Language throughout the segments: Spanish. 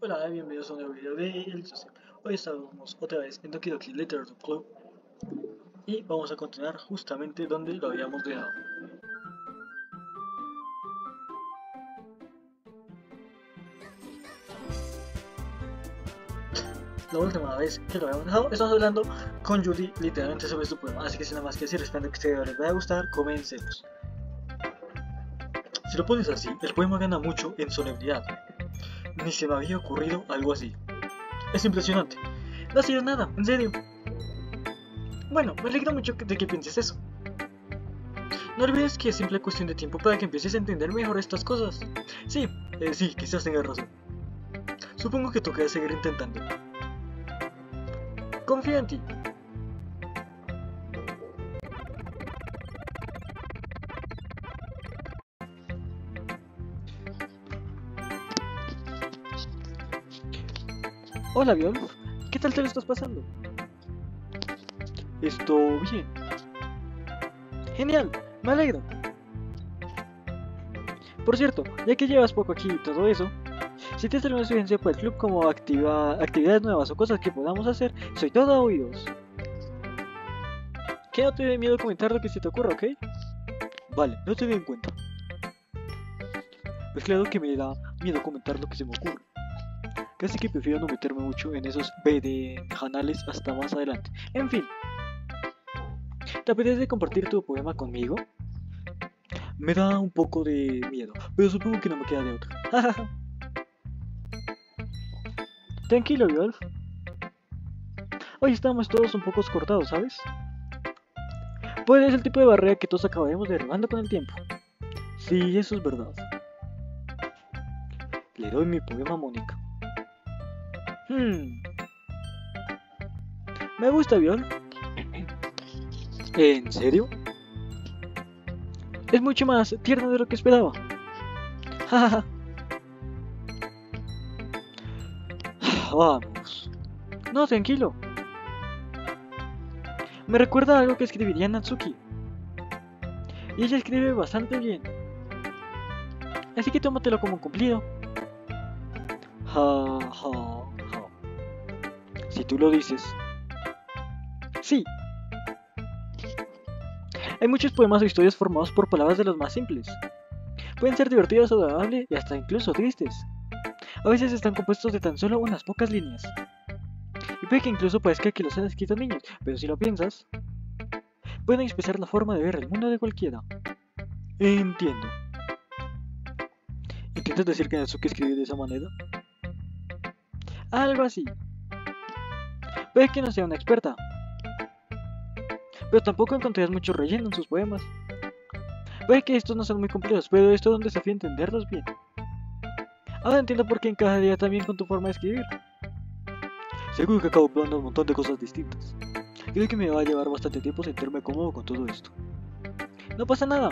Hola, bienvenidos a un nuevo video de El Joseph. Hoy estamos otra vez en Doki Doki Literature Club y vamos a continuar justamente donde lo habíamos dejado. La última vez que lo habíamos dejado, estamos hablando con Judy literalmente sobre su poema, así que sin nada más que decir, espero que este video les vaya a gustar, comencemos. Si lo pones así, el poema gana mucho en solemnidad. Ni se me había ocurrido algo así. Es impresionante. No ha sido nada, en serio. Bueno, me alegra mucho de que pienses eso. No olvides que es simple cuestión de tiempo para que empieces a entender mejor estas cosas. Sí, quizás tengas razón. Supongo que tocará seguir intentando. Confío en ti. Hola, Viol. ¿Qué tal te lo estás pasando? Estoy bien. Genial, me alegro. Por cierto, ya que llevas poco aquí y todo eso, si tienes alguna sugerencia para el club como actividades nuevas o cosas que podamos hacer, soy todo oídos. Que no te dé miedo comentar lo que se te ocurra, ¿ok? Vale, no te doy en cuenta. Pues claro que me da miedo comentar lo que se me ocurre. Casi que prefiero no meterme mucho en esos berenjenales hasta más adelante. En fin. ¿Te apetece compartir tu poema conmigo? Me da un poco de miedo, pero supongo que no me queda de otra. Tranquilo, Wolf. Hoy estamos todos un poco cortados, ¿sabes? Pues es el tipo de barrera que todos acabaremos derribando con el tiempo. Sí, eso es verdad. Le doy mi poema a Mónica. Me gusta, Viol. ¿En serio? Es mucho más tierno de lo que esperaba. Vamos. No, tranquilo. Me recuerda a algo que escribiría Natsuki. Y ella escribe bastante bien. Así que tómatelo como un cumplido. Si tú lo dices. Sí. Hay muchos poemas o historias formados por palabras de los más simples. Pueden ser divertidos o agradables y hasta incluso tristes. A veces están compuestos de tan solo unas pocas líneas. Y puede que incluso parezca que los han escrito niños, pero si lo piensas, pueden expresar la forma de ver el mundo de cualquiera. Entiendo. ¿Intentas decir que Natsuki escribe de esa manera? Algo así. Puede que no sea una experta, pero tampoco encontrarás mucho relleno en sus poemas. Puede que estos no sean muy complejos, pero esto es un desafío entenderlos bien. Ahora entiendo por qué encajaría también con tu forma de escribir. Seguro que acabo probando un montón de cosas distintas. Creo que me va a llevar bastante tiempo sentirme cómodo con todo esto. No pasa nada.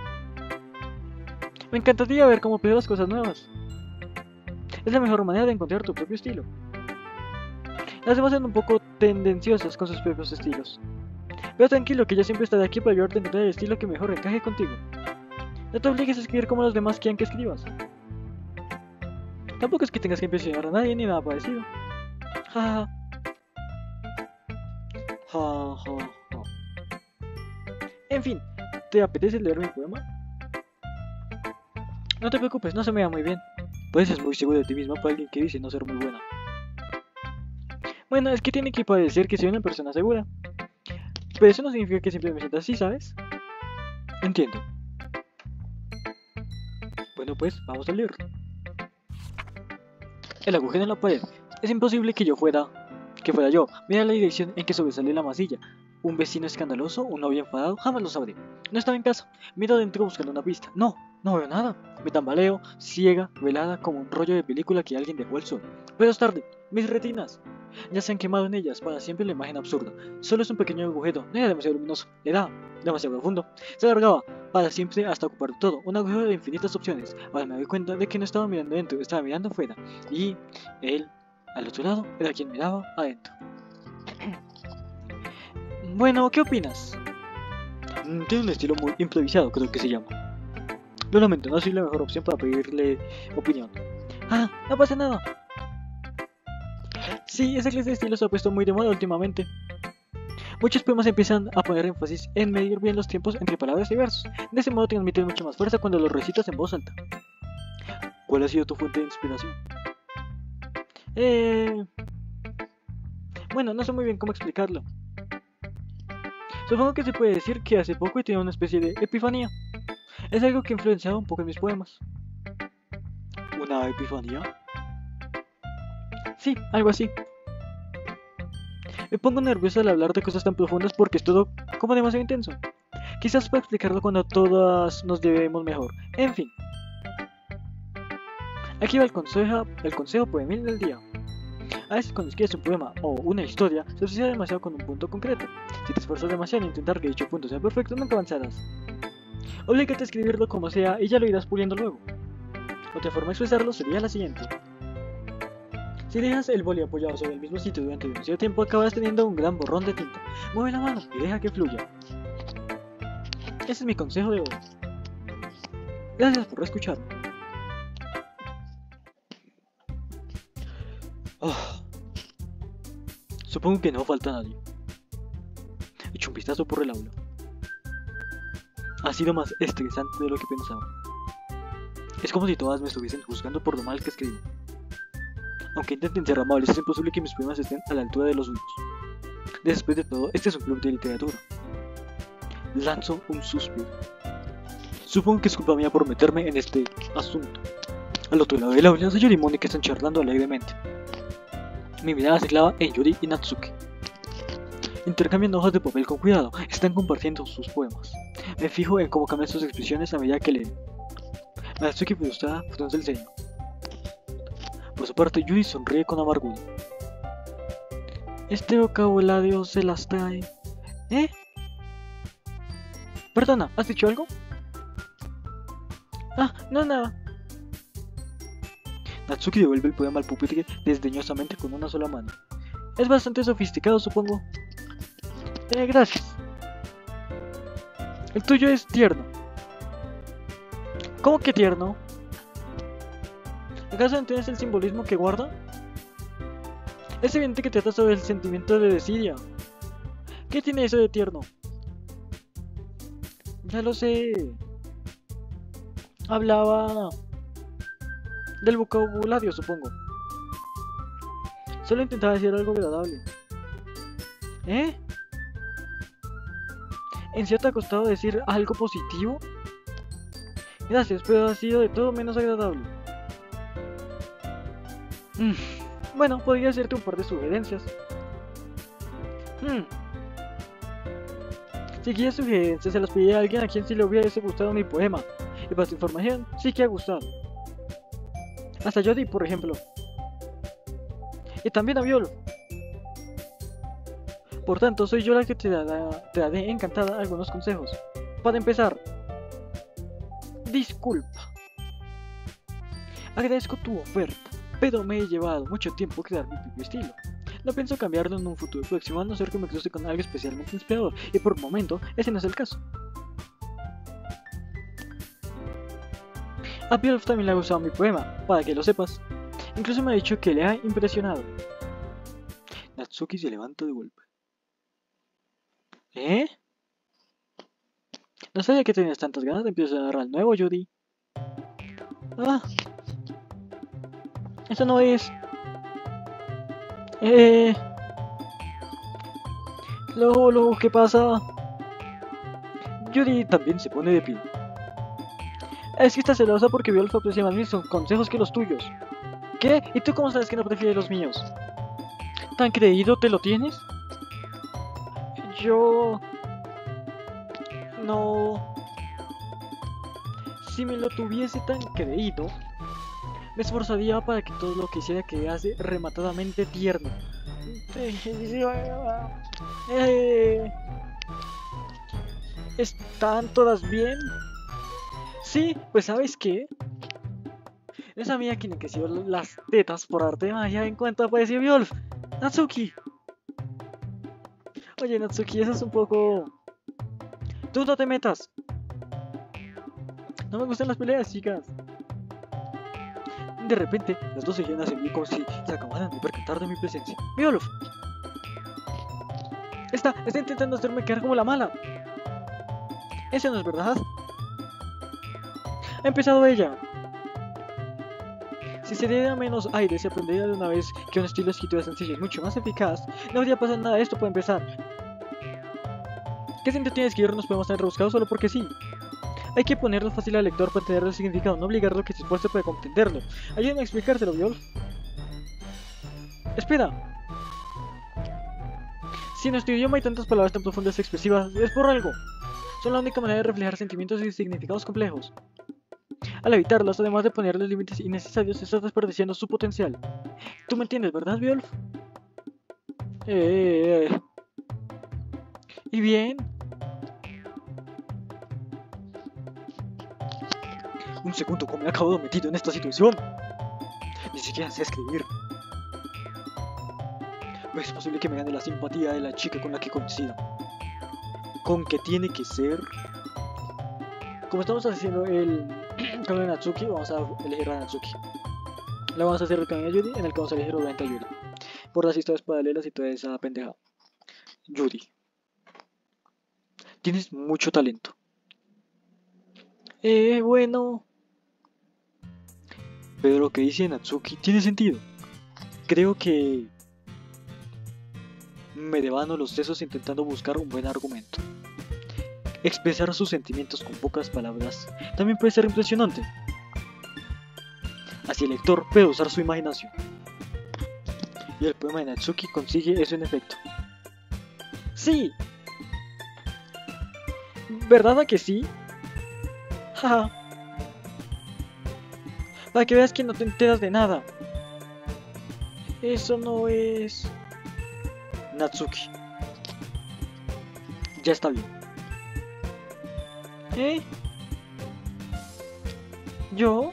Me encantaría ver cómo pruebas cosas nuevas. Es la mejor manera de encontrar tu propio estilo. Las demás son un poco tendenciosas con sus propios estilos. Pero tranquilo, que yo siempre estaré aquí para ayudarte a encontrar el estilo que mejor encaje contigo. No te obligues a escribir como los demás quieren que escribas. Tampoco es que tengas que impresionar a nadie ni nada parecido. Ja. En fin, ¿te apetece leer mi poema? No te preocupes, no se me da muy bien. Pues es muy seguro de ti misma para alguien que dice no ser muy buena. Bueno, es que tiene que parecer que soy una persona segura. Pero eso no significa que siempre me sienta así, ¿sabes? Entiendo. Bueno, pues, vamos a leer. El agujero en la pared. Es imposible que fuera yo. Mira la dirección en que sobresale la masilla. Un vecino escandaloso, un novio enfadado, jamás lo sabré. No estaba en casa. Miro adentro buscando una pista. No veo nada. Me tambaleo, ciega, velada, como un rollo de película que alguien dejó al sol. Pero es tarde. Mis retinas ya se han quemado en ellas para siempre la imagen absurda. Solo es un pequeño agujero, no era demasiado luminoso, era demasiado profundo. Se alargaba para siempre hasta ocupar todo, un agujero de infinitas opciones. Ahora me doy cuenta de que no estaba mirando dentro, estaba mirando afuera. Y él, al otro lado, era quien miraba adentro. Bueno, ¿qué opinas? Tiene un estilo muy improvisado, creo que se llama. Lo lamento, no soy la mejor opción para pedirle opinión. No pasa nada. Sí, esa clase de estilo se ha puesto muy de moda últimamente. Muchos poemas empiezan a poner énfasis en medir bien los tiempos entre palabras y versos. De ese modo transmiten mucha más fuerza cuando los recitas en voz alta. ¿Cuál ha sido tu fuente de inspiración? Bueno, no sé muy bien cómo explicarlo. Supongo que se puede decir que hace poco he tenido una especie de epifanía. Es algo que ha influenciado un poco en mis poemas. ¿Una epifanía? Sí, algo así. Me pongo nervioso al hablar de cosas tan profundas porque es todo como demasiado intenso. Quizás para explicarlo cuando todas nos debemos mejor. En fin. Aquí va el consejo poemil del día. A veces cuando escribes un poema o una historia, se asocia demasiado con un punto concreto. Si te esfuerzas demasiado en intentar que dicho punto sea perfecto, nunca avanzarás. Oblígate a escribirlo como sea y ya lo irás puliendo luego. Otra forma de expresarlo sería la siguiente. Si dejas el boli apoyado sobre el mismo sitio durante demasiado tiempo, acabarás teniendo un gran borrón de tinta. Mueve la mano y deja que fluya. Ese es mi consejo de hoy. Gracias por escucharme. Supongo que no falta nadie. Echo un vistazo por el aula. Ha sido más estresante de lo que pensaba. Es como si todas me estuviesen juzgando por lo mal que escribo. Aunque intenten ser amables, es imposible que mis poemas estén a la altura de los suyos. Después de todo, este es un club de literatura. Lanzo un suspiro. Supongo que es culpa mía por meterme en este asunto. Al otro lado del aula, Sayori y Mónica están charlando alegremente. Mi mirada se clava en Yuri y Natsuki. Intercambiando hojas de papel con cuidado, están compartiendo sus poemas. Me fijo en cómo cambian sus expresiones a medida que leen. Natsuki frustrada frunce el ceño. Por su parte, Yuri sonríe con amargura. Este vocabulario se las trae. ¿Eh? Perdona, ¿has dicho algo? Ah, no, nada. Natsuki devuelve el poema al pupitre desdeñosamente con una sola mano. Es bastante sofisticado, supongo. Gracias. El tuyo es tierno. ¿Cómo que tierno? ¿Acaso entiendes el simbolismo que guarda? Es evidente que trata sobre el sentimiento de desidia. ¿Qué tiene eso de tierno? Ya lo sé. Hablaba del vocabulario, supongo. Solo intentaba decir algo agradable. ¿Eh? ¿En serio te ha costado decir algo positivo? Gracias, pero ha sido de todo menos agradable. Bueno, podría hacerte un par de sugerencias. Si quieres sugerencias, se las pedí a alguien a quien sí le hubiese gustado mi poema. Y para tu información, sí que ha gustado. Hasta Jody, por ejemplo. Y también a Violo. Por tanto, soy yo la que te daré encantada algunos consejos. Para empezar, disculpa. Agradezco tu oferta, pero me he llevado mucho tiempo crear mi propio estilo. No pienso cambiarlo en un futuro próximo, a no ser que me cruce con algo especialmente inspirador, y por el momento ese no es el caso. A Björk también le ha gustado mi poema, para que lo sepas. Incluso me ha dicho que le ha impresionado. Natsuki se levanta de golpe. ¿Eh? No sabía que tenías tantas ganas de empezar al nuevo, Judy. Ah. Eso no es... Luego, ¿qué pasa? Judy también se pone de pie. Es que está celosa porque Björk aprecia más mis consejos que los tuyos. ¿Qué? ¿Y tú cómo sabes que no prefieres los míos? ¿Tan creído te lo tienes? Yo... no... Si me lo tuviese tan creído, me esforzaría para que todo lo que hiciera quedase rematadamente tierno. ¿Están todas bien? Sí, pues ¿sabes qué? Esa amiga quien enqueció las tetas por arte de magia en cuanto apareció Björk. Natsuki. Oye, Natsuki, eso es un poco... Tú no te metas. No me gustan las peleas, chicas. De repente, las dos se giran hacia mí como si se acabaran de percatar de mi presencia. ¡Violf! Está intentando hacerme quedar como la mala. Eso no es verdad. Ha empezado ella. Si se diera menos aire, se aprendería de una vez que un estilo de escritura sencillo es mucho más eficaz. No debería pasar nada, esto puede empezar. ¿Qué sentido tiene escribir? Podemos tener rebuscados solo porque sí. Hay que ponerlo fácil al lector para entender el significado, no obligarlo a que se esfuerce para comprenderlo. Ayúdame a explicárselo, Violf. Espera. Si en nuestro idioma hay tantas palabras tan profundas y expresivas, es por algo. Son la única manera de reflejar sentimientos y significados complejos. Al evitarlos, además de ponerles límites innecesarios, estás desperdiciando su potencial. ¿Tú me entiendes, verdad, Violf? ¿Y bien? Un segundo, ¿cómo me he acabado metido en esta situación? Ni siquiera sé escribir. No es posible que me gane la simpatía de la chica con la que coincido. ¿Con qué tiene que ser? Como estamos haciendo el camino de Natsuki, vamos a elegir a Natsuki. Luego vamos a hacer el camino de Yuri, en el que vamos a elegir obviamente a Yuri. Por las historias paralelas y toda esa pendeja. Yuri. Tienes mucho talento. Bueno. Pero lo que dice Natsuki tiene sentido. Creo que me devano los sesos intentando buscar un buen argumento. Expresar sus sentimientos con pocas palabras también puede ser impresionante. Así el lector puede usar su imaginación. Y el poema de Natsuki consigue eso en efecto. ¡Sí! ¿Verdad que sí? Jaja. Para que veas que no te enteras de nada. Eso no es... Natsuki. Ya está bien. ¿Yo?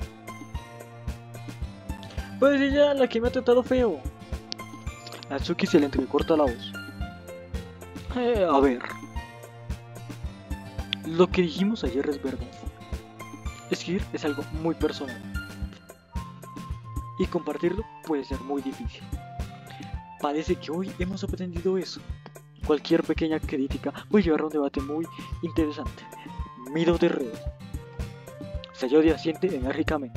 Pues ella la que me ha tratado feo. Natsuki se le entrecorta la voz. A ver. Lo que dijimos ayer es verdad. Escribir es algo muy personal. Y compartirlo puede ser muy difícil. Parece que hoy hemos aprendido eso. Cualquier pequeña crítica puede llevar a un debate muy interesante. Miro de reojo. Sayori asiente enérgicamente.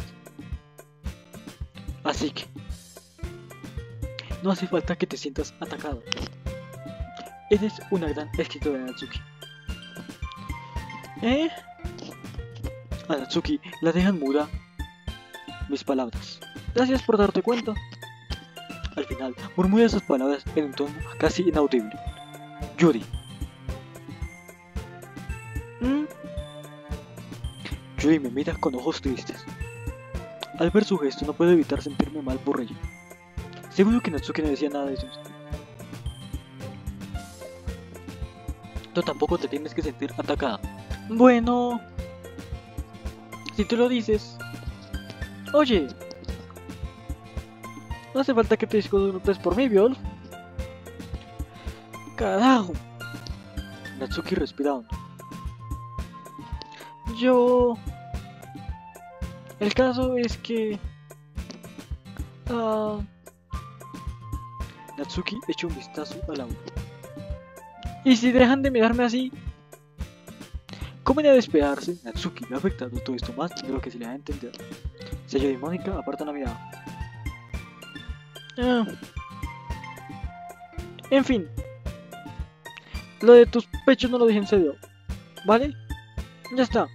Así que no hace falta que te sientas atacado. Eres una gran escritora, Natsuki. A Natsuki la dejan muda mis palabras. Gracias por darte cuenta. Al final, murmura esas palabras en un tono casi inaudible. Yuri. Yuri me mira con ojos tristes. Al ver su gesto no puedo evitar sentirme mal por ella. Seguro que Natsuki no decía nada de eso. Tú tampoco te tienes que sentir atacada. Bueno, si tú lo dices. Oye, no hace falta que te disculpes por mí, Violf. Carajo. Natsuki respira hondo. El caso es que... Natsuki echa un vistazo al auto. ¿Y si dejan de mirarme así? Como era de esperarse, Natsuki le ha afectado todo esto más de lo que se le da a entender. Sayori y Mónica apartan la mirada. En fin. Lo de tus pechos no lo dije en serio, ¿vale? Ya está.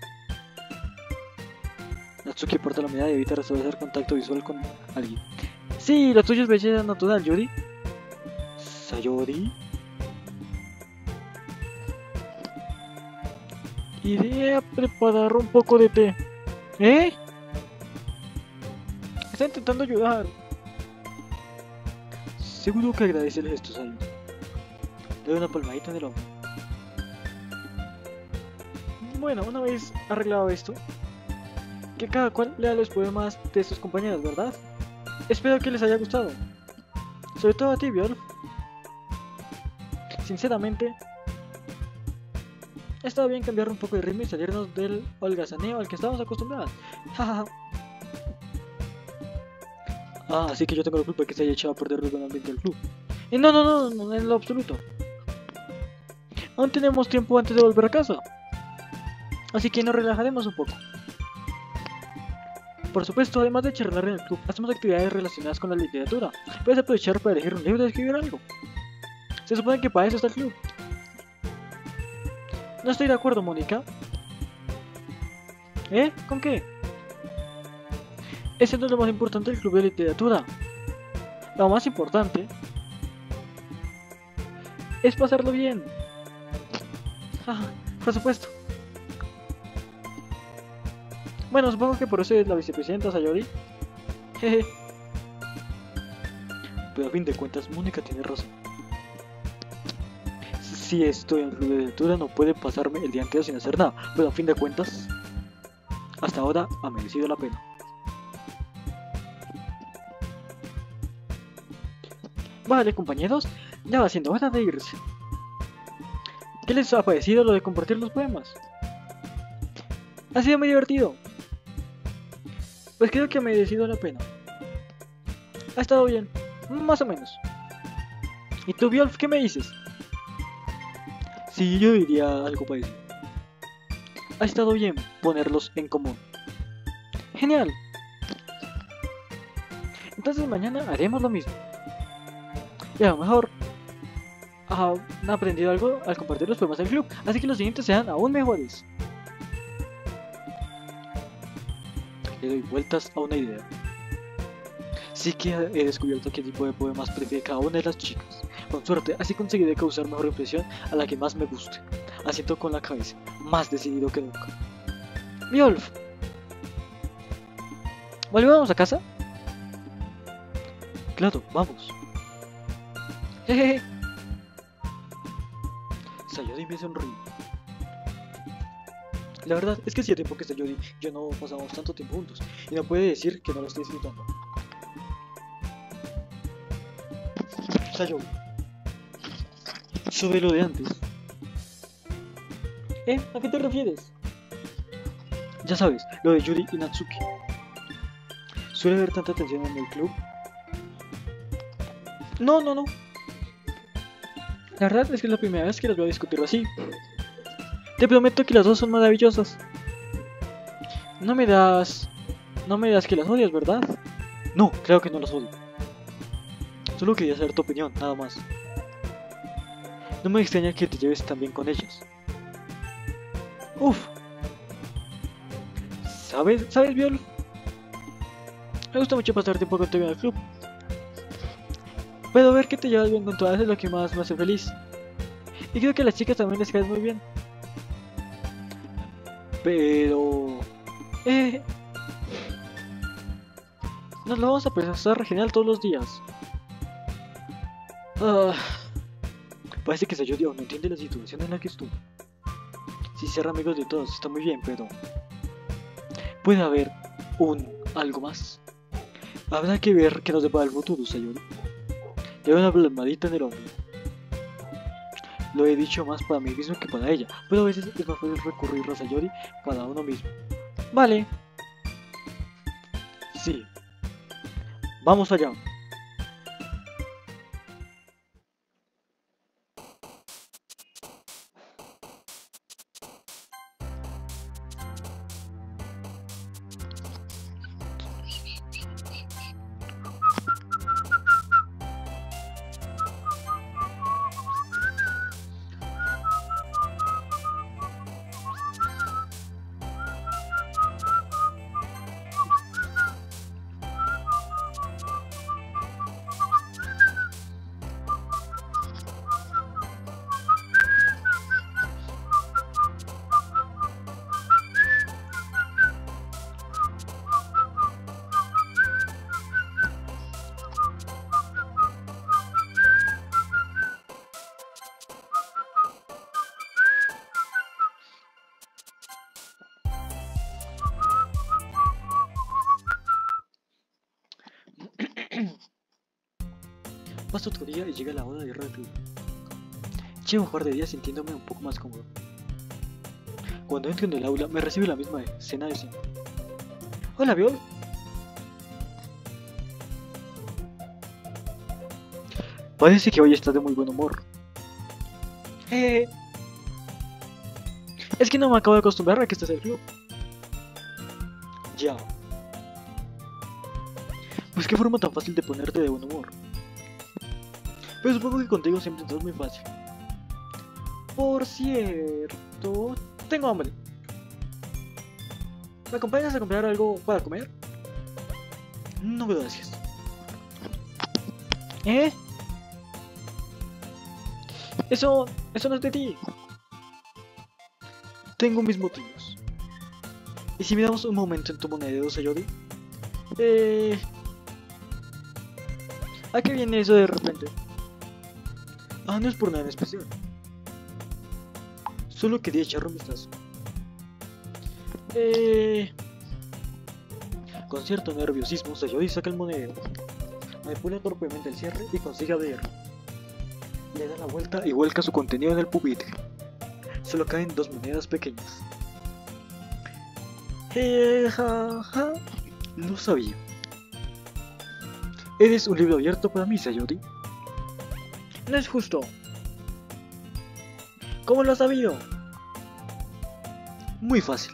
Natsuki aparta la mirada y evita restablecer contacto visual con alguien. Sí, lo tuyo es belleza natural, Yuri. Sayori. Iré a preparar un poco de té. Está intentando ayudar. Seguro que agradece el gesto, Sayori. Le doy una palmadita en el hombro. Bueno, una vez arreglado esto, que cada cual lea los poemas de sus compañeros, ¿verdad? Espero que les haya gustado. Sobre todo a ti, Violf. Sinceramente, ha estado bien cambiar un poco de ritmo y salirnos del holgazaneo al que estábamos acostumbrados. Ah, así que yo tengo la culpa de que se haya echado a perder el buen ambiente del club. Y no, en lo absoluto. Aún tenemos tiempo antes de volver a casa. Así que nos relajaremos un poco. Por supuesto, además de charlar en el club, hacemos actividades relacionadas con la literatura. Puedes aprovechar para elegir un libro y escribir algo. Se supone que para eso está el club. No estoy de acuerdo, Mónica. ¿Eh? ¿Con qué? Ese no es lo más importante del club de literatura. Lo más importante es pasarlo bien. Ah, por supuesto. Bueno, supongo que por eso es la vicepresidenta Sayori. Jeje. Pero a fin de cuentas, Mónica tiene razón. Si estoy en el club de literatura, no puede pasarme el día entero sin hacer nada. Pero a fin de cuentas, hasta ahora ha merecido la pena. Vale, compañeros, ya va siendo hora de irse. ¿Qué les ha parecido lo de compartir los poemas? Ha sido muy divertido. Pues creo que ha merecido la pena. Ha estado bien, más o menos. ¿Y tú, Bjolf, qué me dices? Sí, yo diría algo parecido. Ha estado bien ponerlos en común. Genial. Entonces mañana haremos lo mismo. Y a lo mejor han aprendido algo al compartir los poemas del club, así que los siguientes sean aún mejores. Le doy vueltas a una idea. Sí que he descubierto qué tipo de poemas prefiere cada una de las chicas. Con suerte, así conseguiré causar mejor impresión a la que más me guste. Asiento con la cabeza, más decidido que nunca. Bjolf, ¿volvemos a casa? Claro, vamos. Jejeje. Sayori me sonríe. La verdad es que hacía tiempo que Sayori y yo no pasamos tanto tiempo juntos, y no puede decir que no lo estoy disfrutando. Sayori, sobre lo de antes. ¿A qué te refieres? Ya sabes, lo de Yuri y Natsuki. ¿Suele haber tanta tensión en el club? No. La verdad es que es la primera vez que las veo discutirlo así. Te prometo que las dos son maravillosas. No me das que las odias, ¿verdad? No, creo que no las odio. Solo quería saber tu opinión, nada más. No me extraña que te lleves tan bien con ellas. Uf. ¿Sabes, Bjolf? Me gusta mucho pasar tiempo contigo en el club. Pero ver que te llevas bien con todas es lo que más me hace feliz. Y creo que a las chicas también les caes muy bien. Pero... nos lo vamos a pasar genial todos los días. Parece que Sayori aún no entiende la situación en la que estuvo. Si ser amigos de todos está muy bien, pero... puede haber algo más. Habrá que ver qué nos depara el futuro, Sayori. Le doy una palmadita en el hombro. Lo he dicho más para mí mismo que para ella, pero a veces es más fácil recurrir a Sayori para uno mismo. Vale. Sí. Vamos allá. Pasa otro día y llega la hora de ir al club. Llevo un par de días sintiéndome un poco más cómodo. Cuando entro en el aula me recibe la misma escena de siempre. Hola, Bjolf. Parece que hoy estás de muy buen humor. Es que no me acabo de acostumbrar a que estés en el club. Ya. Pues qué forma tan fácil de ponerte de buen humor. Pero supongo que contigo siempre todo es muy fácil. Por cierto, tengo hambre. ¿Me acompañas a comprar algo para comer? No, gracias. Eso no es de ti. Tengo mis motivos. ¿Y si miramos un momento en tu monedero, Sayori? ¿A qué viene eso de repente? Ah, no es por nada en especial. Solo quería echar un vistazo. Con cierto nerviosismo, Sayori saca el monedero. Manipula torpemente el cierre y consigue abrirlo. Le da la vuelta y vuelca su contenido en el pupitre. Solo caen 2 monedas pequeñas. Jaja. Lo sabía. Eres un libro abierto para mí, Sayori. No es justo. ¿Cómo lo has sabido? Muy fácil.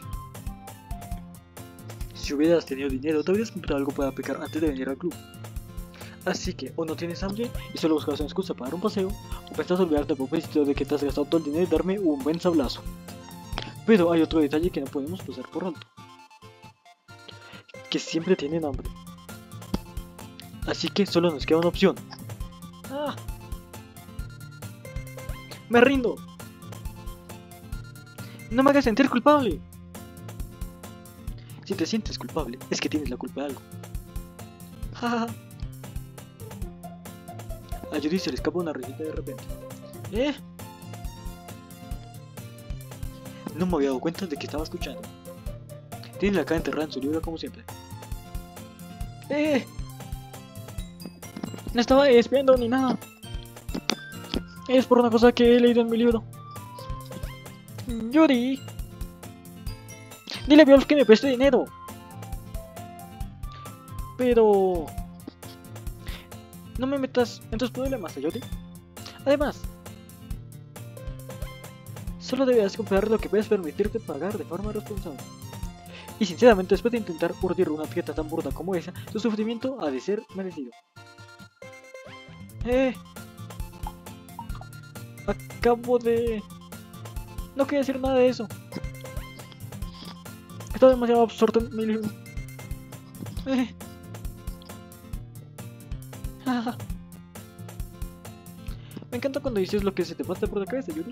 Si hubieras tenido dinero, te habrías comprado algo para picar antes de venir al club. Así que o no tienes hambre y solo buscas una excusa para dar un paseo, o pensás olvidarte a propósito de que te has gastado todo el dinero y darme un buen sablazo. Pero hay otro detalle que no podemos pasar por alto. Que siempre tienen hambre. Así que solo nos queda una opción. ¡Ah! ¡Me rindo! ¡No me hagas sentir culpable! Si te sientes culpable, es que tienes la culpa de algo. ¡Ja! A Judy se le escapa una risita de repente. No me había dado cuenta de que estaba escuchando. Tiene la cara enterrada en su libro como siempre. No estaba espiando ni nada. Es por una cosa que he leído en mi libro. Yuri, dile a Wolf que me preste dinero. Pero no me metas en tus problemas, Yuri. Además, solo debes comprar lo que puedes permitirte pagar de forma responsable. Y sinceramente, después de intentar urdir una fiesta tan burda como esa, tu sufrimiento ha de ser merecido. Acabo de... No quería decir nada de eso. Estaba demasiado absorto en mi libro. Me encanta cuando dices lo que se te pasa por la cabeza, Yuri.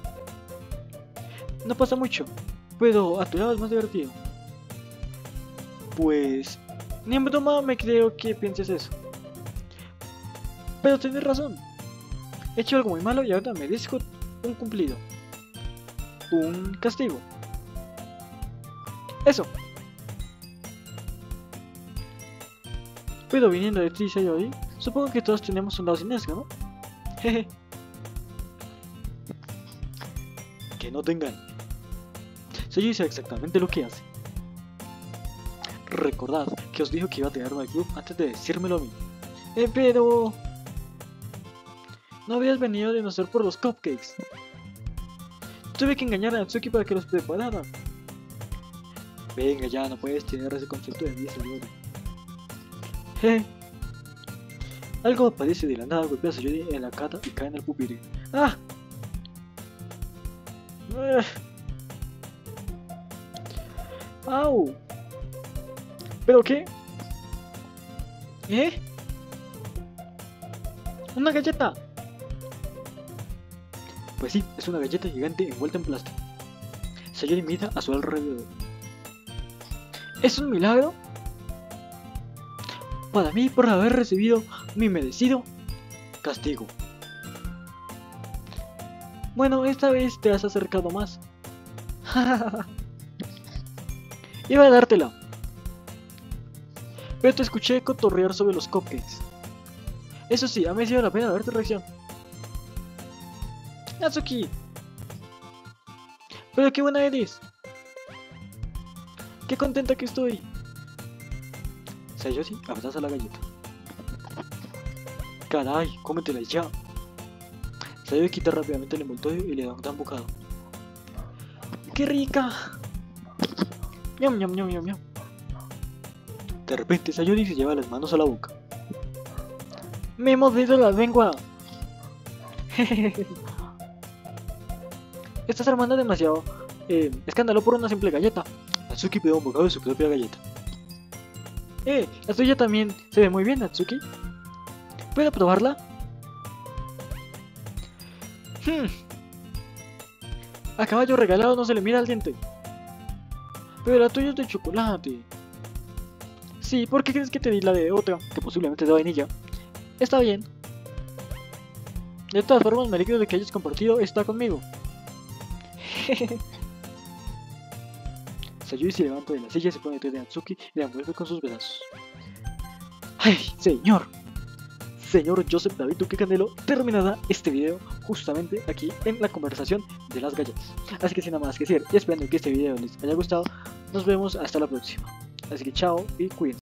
No pasa mucho, pero a tu lado es más divertido. Pues... ni en broma me creo que pienses eso. Pero tienes razón. He hecho algo muy malo y ahora merezco un cumplido. Un castigo. Eso. Pero viniendo de ti, Sayori, supongo que todos tenemos un lado siniestro, ¿no? Jeje. Que no te engañe. Sayori sabe exactamente lo que hace. Recordad que os dijo que iba a traerme al club antes de decírmelo a mí. Pero... no habías venido de no ser por los cupcakes. Tuve que engañar a Natsuki para que los preparara. Venga ya, no puedes tener ese concepto de mí, Sayori. Algo aparece de la nada, golpea a Sayori en la cara y cae en el pupitre. ¡Ah! ¡Au! ¿Pero qué? ¿Una galleta? Pues sí, es una galleta gigante envuelta en plástico. Sayori mira a su alrededor. ¿Es un milagro? Para mí, por haber recibido mi merecido castigo. Bueno, esta vez te has acercado más. Iba a dártela, pero te escuché cotorrear sobre los cupcakes. Eso sí, ha merecido la pena ver tu reacción. Natsuki, pero qué buena eres. Qué contenta que estoy. Sayori abraza la galleta. Caray, cómetela ya. Sayori quita rápidamente el envoltorio y le da un gran bocado. ¡Qué rica! ¡Ñam, ñam, ñam, ñam, ñam! De repente Sayori se lleva las manos a la boca. ¡Me he mordido la lengua! Estás armando demasiado escándalo por una simple galleta. Natsuki pide un bocado de su propia galleta. La tuya también se ve muy bien, Natsuki. ¿Puedo probarla? A caballo regalado no se le mira al diente. Pero la tuya es de chocolate. Sí, ¿por qué crees que te di la de otra? Que posiblemente es de vainilla. Está bien. De todas formas, me alegro de que hayas compartido esta conmigo. Sayuri se levanta de la silla, se pone detrás de Natsuki y la envuelve con sus brazos. ¡Ay, señor! Señor Joseph David Duque Candelo, terminada este video justamente aquí en la conversación de las galletas. Así que sin nada más que decir y esperando que este video les haya gustado, nos vemos hasta la próxima. Así que chao y cuídense.